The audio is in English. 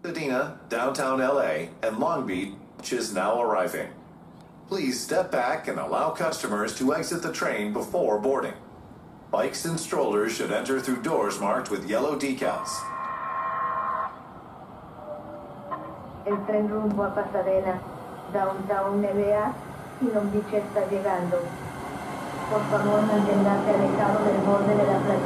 Pasadena, downtown LA, and Long Beach is now arriving. Please step back and allow customers to exit the train before boarding. Bikes and strollers should enter through doors marked with yellow decals. El tren rumbo a Pasadena, downtown LA y Long Beach está llegando. Por favor, manténgase alejado del borde de la plataforma.